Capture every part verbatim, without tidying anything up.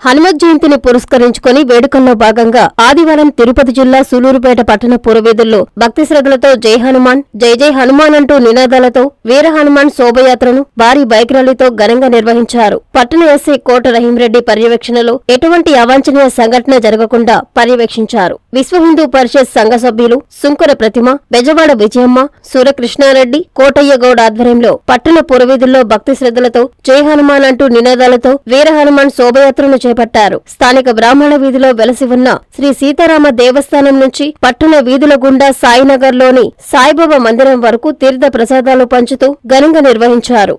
హనుమత్ జయంతిని పురస్కరించుకుని వేడుకల్లో భాగంగా ఆదివారం తిరుపతి జిల్లా సూలూరుపేట పట్టణ పురవీధుల్లో భక్తి శ్రద్ధలతో జై హనుమాన్ జై జై హనుమాన్ అంటూ నినాదాలతో వీర హనుమాన్ శోభయాత్రను భారీ బైక్ ర్యాలీతో ఘనంగా నిర్వహించారు. పట్టణ ఎస్ఐ కోట రహీంరెడ్డి పర్యవేక్షణలో ఎటువంటి అవాంఛనీయ సంఘటన జరగకుండా పర్యవేక్షించారు. విశ్వ హిందూ పరిషత్ సంఘ సభ్యులు సుంకర ప్రతిమ, బెజవాడ విజయమ్మ, సూరకృష్ణారెడ్డి, కోటయ్య గౌడ్ ఆధ్వర్యంలో పట్టణ పురవీధుల్లో భక్తి శ్రద్ధలతో జై హనుమాన్ అంటూ నినాదాలతో వీర హనుమాన్ శోభయాత్రను చేపట్టారు. స్థానిక బ్రాహ్మణ వీధిలో వెలసి ఉన్న శ్రీ సీతారామ దేవస్థానం నుంచి పట్టణ వీధుల గుండా సాయినగర్ లోని సాయిబాబా మందిరం వరకు తీర్థ ప్రసాదాలు పంచుతూ ఘనంగా నిర్వహించారు.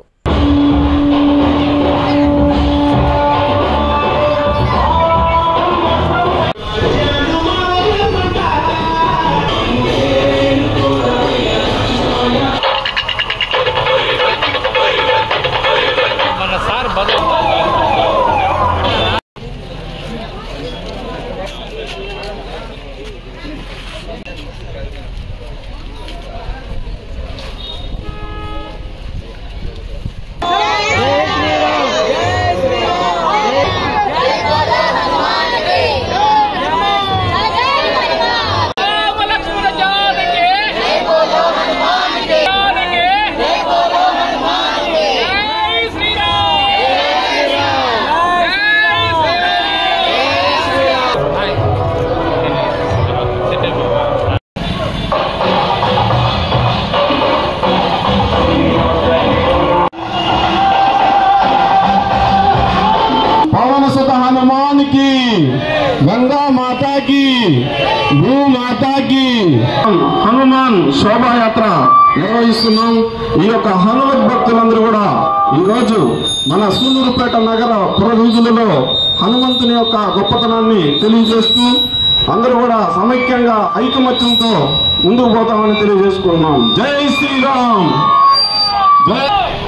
गंगा माता की, भू माता की హనుమాన్ శోభాయాత్ర నిర్వహిస్తున్నాం. ఈ యొక్క హనుమత్ భక్తులందరూ కూడా ఈ రోజు మన సూలూరుపేట నగర పురవీధులలో హనుమంతుని యొక్క గొప్పతనాన్ని తెలియజేస్తూ అందరూ కూడా సమైక్యంగా ఐకమత్యంతో ముందుకు పోతామని తెలియజేసుకుంటున్నాం. జై శ్రీరామ్. జై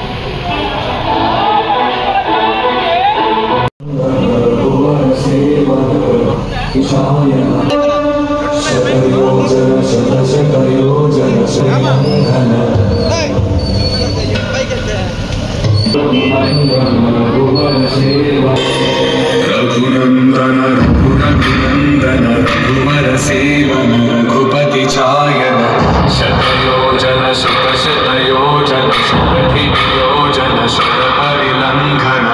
శతయోజన శత శతయోజన శతయోజన రఘునందన రఘునందన రఘువర సేవన రఘుపతి ఛాయన శతయోజన శత శతయోజన శతయోజన శత పరిలంఘన.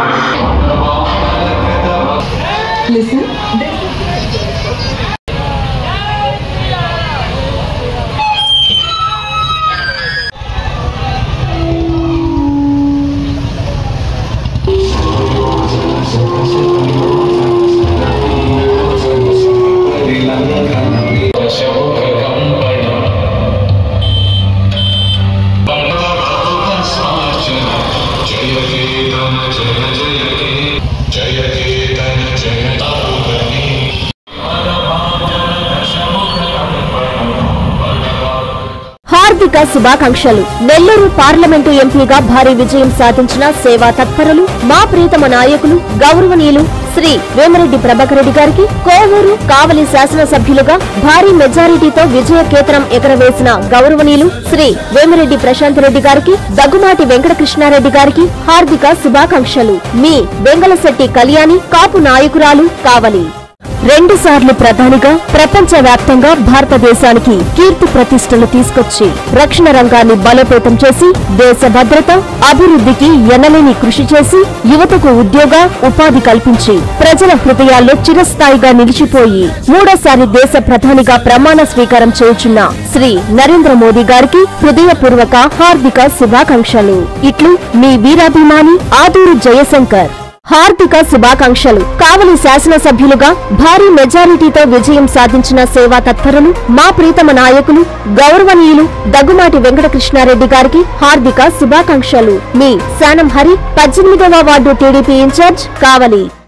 హార్దిక శుభాకాంక్షలు. నెల్లూరు పార్లమెంటు ఎంపీగా భారీ విజయం సాధించిన సేవా తత్పరులు మా ప్రీతమ నాయకులు గౌరవనీయులు శ్రీ వేమిరెడ్డి ప్రభాకర్ రెడ్డి గారికి, కోవూరు కావలి శాసనసభ్యులుగా భారీ మెజారిటీతో విజయ కేతనం ఎగరవేసిన గౌరవనీయులు శ్రీ వేమిరెడ్డి ప్రశాంత్ రెడ్డి గారికి, దగ్గుమాటి వెంకటకృష్ణారెడ్డి గారికి హార్దిక శుభాకాంక్షలు. మీ వెంగళశెట్టి కళ్యాణి, కాపు నాయకురాలు, కావలి. రెండు సార్లు ప్రధానిగా ప్రపంచ వ్యాప్తంగా భారతదేశానికి కీర్తి ప్రతిష్టలు తీసుకొచ్చి రక్షణ రంగాన్ని బలోపేతం చేసి దేశ భద్రత అభివృద్ధికి ఎనలేని కృషి చేసి యువతకు ఉద్యోగ ఉపాధి కల్పించి ప్రజల హృదయాల్లో చిరస్థాయిగా నిలిచిపోయి మూడోసారి దేశ ప్రధానిగా ప్రమాణ స్వీకారం చేయుచున్న శ్రీ నరేంద్ర మోదీ గారికి హృదయపూర్వక హార్దిక శుభాకాంక్షలు. ఇట్లు మీ వీరాభిమాని ఆదూరు జయశంకర్. హార్దిక శుభాకాంక్షలు. కావలి శాసనసభ్యులుగా భారీ మెజారిటీతో విజయం సాధించిన సేవా తత్పరులు మా ప్రీతమ నాయకులు గౌరవనీయులు దగ్గుమాటి వెంకటకృష్ణారెడ్డి గారికి హార్దిక శుభాకాంక్షలు. మీ శానం హరి, పద్దెనిమిదవ వార్డు టీడీపీ ఇన్ఛార్జ్, కావలి.